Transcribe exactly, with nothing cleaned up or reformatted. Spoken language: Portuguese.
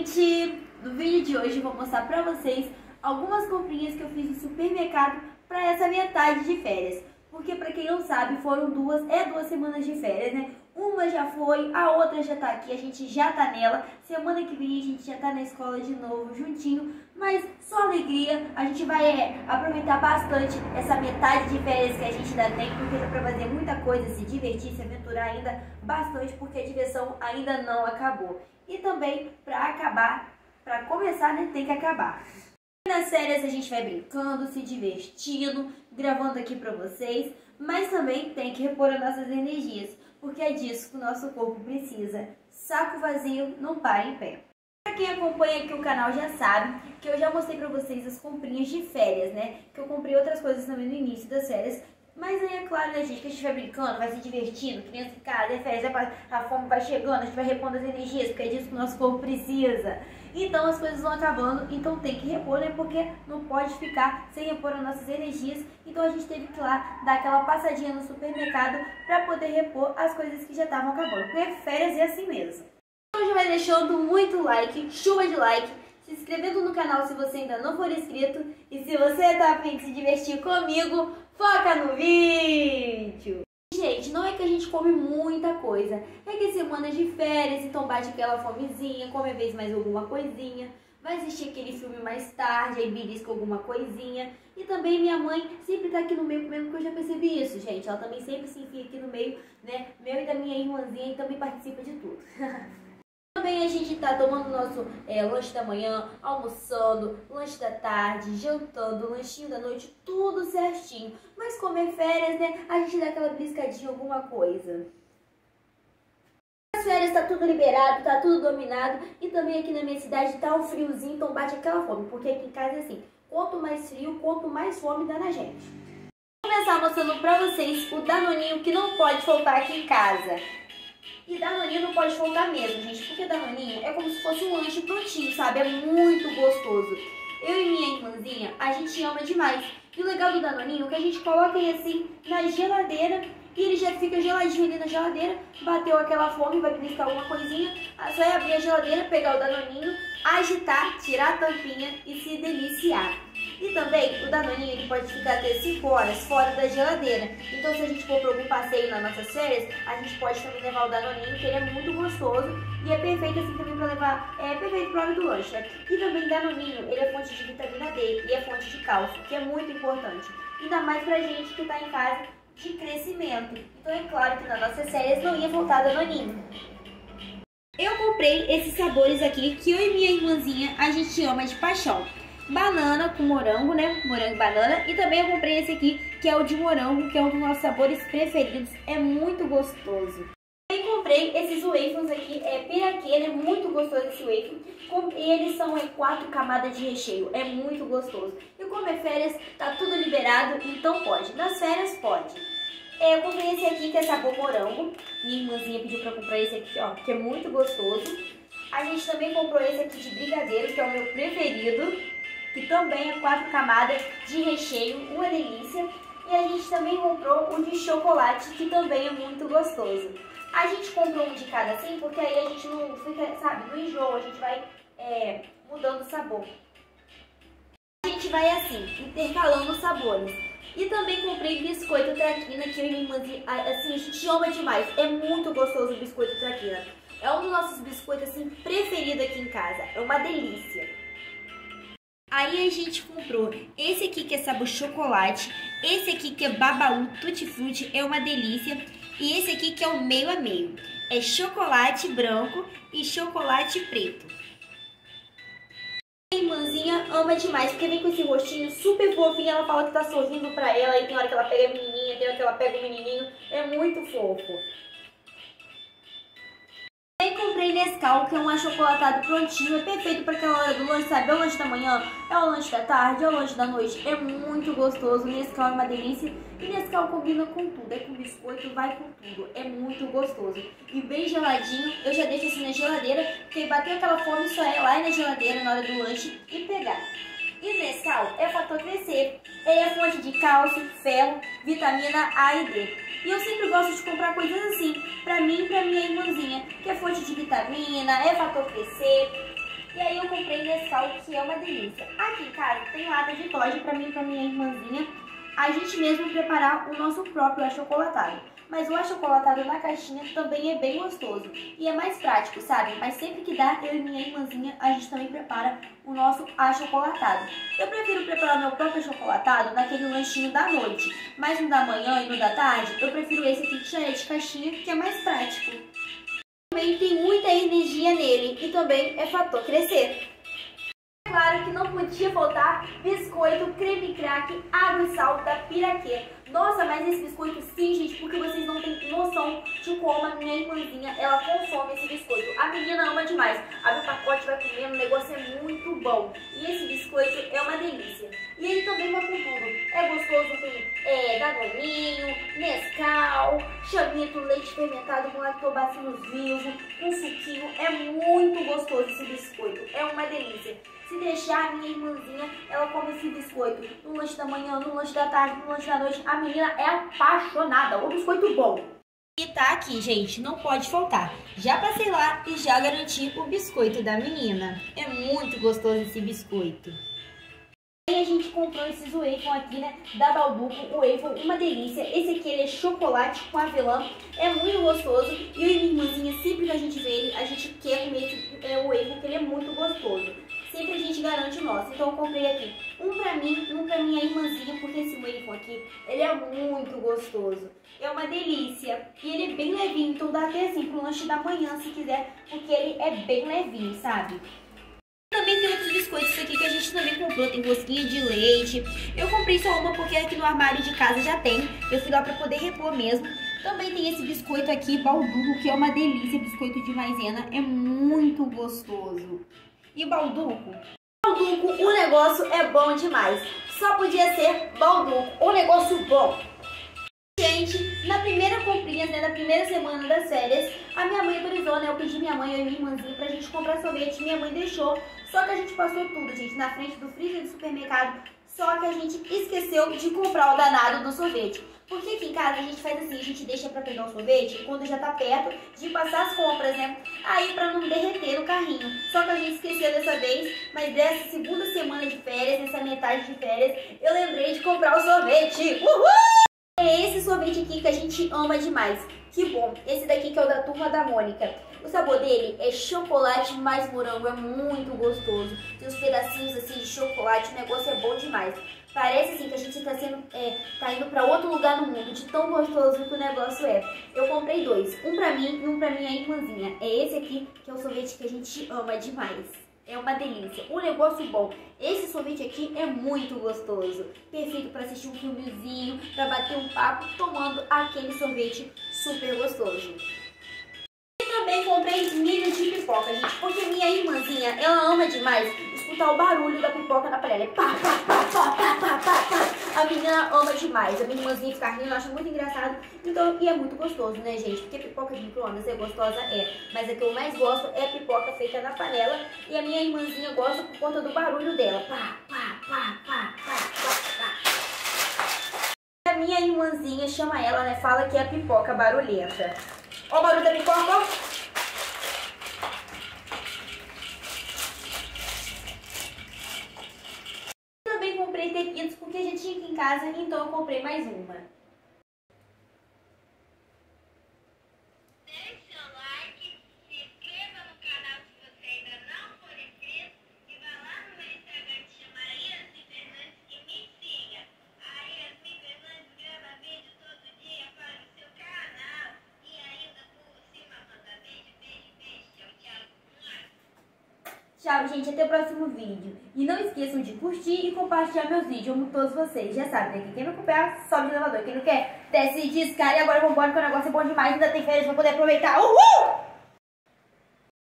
gente! No vídeo de hoje eu vou mostrar pra vocês algumas comprinhas que eu fiz no supermercado para essa metade de férias. Porque pra quem não sabe, foram duas, é duas semanas de férias, né? Uma já foi, a outra já tá aqui, a gente já tá nela. Semana que vem a gente já tá na escola de novo, juntinho. Mas só alegria, a gente vai é, aproveitar bastante essa metade de férias que a gente ainda tem, porque dá pra fazer muita coisa, se divertir, se aventurar ainda bastante, porque a diversão ainda não acabou. E também pra acabar, pra começar, né, tem que acabar. Nas férias a gente vai brincando, se divertindo, gravando aqui pra vocês, mas também tem que repor as nossas energias, porque é disso que o nosso corpo precisa. Saco vazio não para em pé. Pra quem acompanha aqui o canal já sabe que eu já mostrei pra vocês as comprinhas de férias, né? Que eu comprei outras coisas também no início das férias. Mas aí é claro, né, gente, que a gente vai brincando, vai se divertindo, criança em casa, é férias, a fome vai chegando, a gente vai repondo as energias, porque é disso que o nosso corpo precisa. Então as coisas vão acabando, então tem que repor, né, porque não pode ficar sem repor as nossas energias. Então a gente teve que ir lá dar aquela passadinha no supermercado pra poder repor as coisas que já estavam acabando, porque férias é assim mesmo. Então já vai deixando muito like, chuva de like, se inscrevendo no canal se você ainda não for inscrito, e se você tá a fim de se divertir comigo, foca no vídeo! Gente, não é que a gente come muita coisa, é que é semana de férias, então bate aquela fomezinha, come a vez mais alguma coisinha, vai assistir aquele filme mais tarde, aí belisca alguma coisinha. E também minha mãe sempre tá aqui no meio comendo, porque eu já percebi isso, gente. Ela também sempre se enfia aqui no meio, né, meu e da minha irmãzinha, e também participa de tudo. Também a gente tá tomando nosso é, lanche da manhã, almoçando, lanche da tarde, jantando, lanchinho da noite, tudo certinho. Mas como é férias, né, a gente dá aquela briscadinha, alguma coisa. Nas férias tá tudo liberado, tá tudo dominado. E também aqui na minha cidade tá um friozinho, então bate aquela fome. Porque aqui em casa é assim, quanto mais frio, quanto mais fome dá na gente. Vou começar mostrando pra vocês o danoninho que não pode faltar aqui em casa. E danoninho não pode faltar mesmo, gente, porque danoninho é como se fosse um lanche prontinho, sabe? É muito gostoso. Eu e minha irmãzinha, a gente ama demais. E o legal do danoninho é que a gente coloca ele assim na geladeira e ele já fica geladinho ali na geladeira. Bateu aquela fome, vai beliscar alguma coisinha, só é abrir a geladeira, pegar o danoninho, agitar, tirar a tampinha e se deliciar. E também o danoninho ele pode ficar até cinco horas fora da geladeira. Então se a gente for para algum passeio nas nossas férias, a gente pode também levar o danoninho, que ele é muito gostoso e é perfeito assim também para levar, é perfeito para hora do lanche, né? E também danoninho, ele é fonte de vitamina D e é fonte de cálcio, que é muito importante. Ainda mais pra gente que está em fase de crescimento. Então é claro que nas nossas férias não ia faltar danoninho. Eu comprei esses sabores aqui que eu e minha irmãzinha a gente ama de paixão. Banana com morango, né? Morango e banana. E também eu comprei esse aqui, que é o de morango, que é um dos nossos sabores preferidos. É muito gostoso. Também comprei esses wafers aqui, é piraquê, é muito gostoso esse wafer. E eles são é, quatro camadas de recheio, é muito gostoso. E como é férias, tá tudo liberado, então pode. Nas férias pode. É, eu comprei esse aqui, que é sabor morango. Minha irmãzinha pediu pra comprar esse aqui, ó, que é muito gostoso. A gente também comprou esse aqui de brigadeiro, que é o meu preferido, que também é quatro camadas de recheio, uma delícia. E a gente também comprou um de chocolate, que também é muito gostoso. A gente comprou um de cada assim, porque aí a gente não fica, sabe, não enjoa, a gente vai é, mudando o sabor. A gente vai assim, intercalando os sabores. E também comprei biscoito traquina, que eu e minha irmã, assim, a gente ama demais. É muito gostoso o biscoito traquina. É um dos nossos biscoitos, assim, preferido aqui em casa. É uma delícia. Aí a gente comprou esse aqui que é sabor chocolate, esse aqui que é babaú tutti frutti, é uma delícia, e esse aqui que é o meio a meio, é chocolate branco e chocolate preto. A irmãzinha ama demais, porque vem com esse rostinho super fofinho, ela fala que tá sorrindo pra ela, e tem hora que ela pega a menininha, tem hora que ela pega o menininho, é muito fofo. Também comprei Nescau, que é um achocolatado prontinho, é perfeito para aquela hora do lanche, sabe? É o lanche da manhã, é o lanche da tarde, é o lanche da noite, é muito gostoso. Nescau é uma delícia e Nescau combina com tudo, é com biscoito, vai com tudo, é muito gostoso. E bem geladinho, eu já deixo assim na geladeira, porque bater aquela fome só é lá na geladeira na hora do lanche e pegar. E Nescau é fator crescer, ele é fonte de cálcio, ferro, vitamina A e D. E eu sempre gosto de comprar coisas assim, pra mim e pra minha irmãzinha, que é fonte de vitamina, é fator crescer. E comprei Nescau, que é uma delícia. Aqui em casa tem lata de Toddy pra mim e pra minha irmãzinha. A gente mesmo preparar o nosso próprio achocolatado. Mas o achocolatado na caixinha também é bem gostoso. E é mais prático, sabe? Mas sempre que dá, eu e minha irmãzinha, a gente também prepara o nosso achocolatado. Eu prefiro preparar meu próprio achocolatado naquele lanchinho da noite. Mas no da manhã e no da tarde, eu prefiro esse aqui que já é de caixinha, que é mais prático. Também tem muita energia nele e também é fator crescer. Claro que não podia faltar biscoito, creme crack, água e sal da Piraquê. Nossa, mas esse biscoito sim, gente, porque vocês não têm noção de como a minha irmãzinha, ela consome esse biscoito. A menina ama demais. Abre o pacote, vai comendo, o negócio é muito bom. E esse biscoito é uma delícia. E ele também vai com tudo. É gostoso, tem é, danoninho, Nescau, chamito, leite fermentado com lactobacilos vivos, um suquinho. É muito gostoso esse biscoito. É uma delícia. Se deixar, a minha irmãzinha, ela come esse biscoito no lanche da manhã, no lanche da tarde, no lanche da noite. A menina é apaixonada. O biscoito bom. E tá aqui, gente. Não pode faltar. Já passei lá e já garanti o biscoito da menina. É muito gostoso esse biscoito. E a gente comprou esses wafel aqui, né, da Balduco, o wafel, uma delícia. Esse aqui, ele é chocolate com avelã, é muito gostoso. E eu e minha irmãzinha, sempre que a gente vê ele, a gente quer comer esse, é, o wafel, porque ele é muito gostoso. Sempre a gente garante o nosso. Então eu comprei aqui um pra mim e um pra minha irmãzinha, porque esse wafel aqui, ele é muito gostoso. É uma delícia. E ele é bem levinho, então dá até assim pro lanche da manhã, se quiser, porque ele é bem levinho, sabe? Também tem outros biscoitos aqui que a gente também comprou, tem rosquinha de leite. Eu comprei só uma porque aqui no armário de casa já tem. Eu fui lá pra poder repor mesmo. Também tem esse biscoito aqui, Balduco, que é uma delícia, biscoito de maisena. É muito gostoso. E Balduco? Balduco, o negócio é bom demais. Só podia ser Balduco, o negócio bom. Gente, na primeira comprinha, né, na primeira semana das férias, a minha mãe autorizou, né, eu pedi minha mãe e minha irmãzinha pra gente comprar sorvete, minha mãe deixou, só que a gente passou tudo, gente, na frente do freezer do supermercado, só que a gente esqueceu de comprar o danado do sorvete. Porque aqui em casa a gente faz assim, a gente deixa pra pegar o sorvete quando já tá perto de passar as compras, né, aí pra não derreter no carrinho. Só que a gente esqueceu dessa vez, mas dessa segunda semana de férias, nessa metade de férias, eu lembrei de comprar o sorvete. Uhul! É esse sorvete aqui que a gente ama demais. Que bom. Esse daqui que é o da Turma da Mônica. O sabor dele é chocolate mais morango. É muito gostoso. Tem uns pedacinhos assim de chocolate. O negócio é bom demais. Parece assim que a gente tá, sendo, é, tá indo pra outro lugar no mundo. De tão gostoso que o negócio é. Eu comprei dois. Um pra mim e um pra minha irmãzinha. É esse aqui que é o sorvete que a gente ama demais. É uma delícia, um negócio bom. Esse sorvete aqui é muito gostoso. Perfeito para assistir um filmezinho, para bater um papo, tomando aquele sorvete super gostoso. E também comprei milho de pipoca, gente, porque minha irmãzinha, ela ama demais escutar o barulho da pipoca na panela. Pá, pá, pá, pá, pá, pá, pá, pá. A menina ama demais. A minha irmãzinha fica rindo, acha muito engraçado. Então, e é muito gostoso, né, gente? Porque pipoca de micro-ondas é gostosa, é. Mas a que eu mais gosto é pipoca feita na panela. E a minha irmãzinha gosta por conta do barulho dela. Pá, pá, pá, pá, pá, pá, pá. A minha irmãzinha chama ela, né? Fala que é a pipoca barulhenta. Ó o barulho da pipoca, ó. Comprei tequilas porque já tinha aqui em casa, então eu comprei mais uma. Deixe seu like, se inscreva no canal se você ainda não for inscrito e vá lá no meu Instagram que chama Yasmin Fernandes e me siga. A Yasmin Fernandes grava vídeo todo dia para o seu canal e ainda por cima manda beijo, beijo, beijo. Tchau, tchau. Tchau, gente. Até o próximo vídeo. E não esqueçam de curtir e compartilhar meus vídeos. Eu amo todos vocês. Já sabem, né? Que quem não acompanhar, sobe no elevador. Quem não quer, desce de escada. E agora vambora, que o negócio é bom demais. Ainda tem férias pra poder aproveitar. Uhul!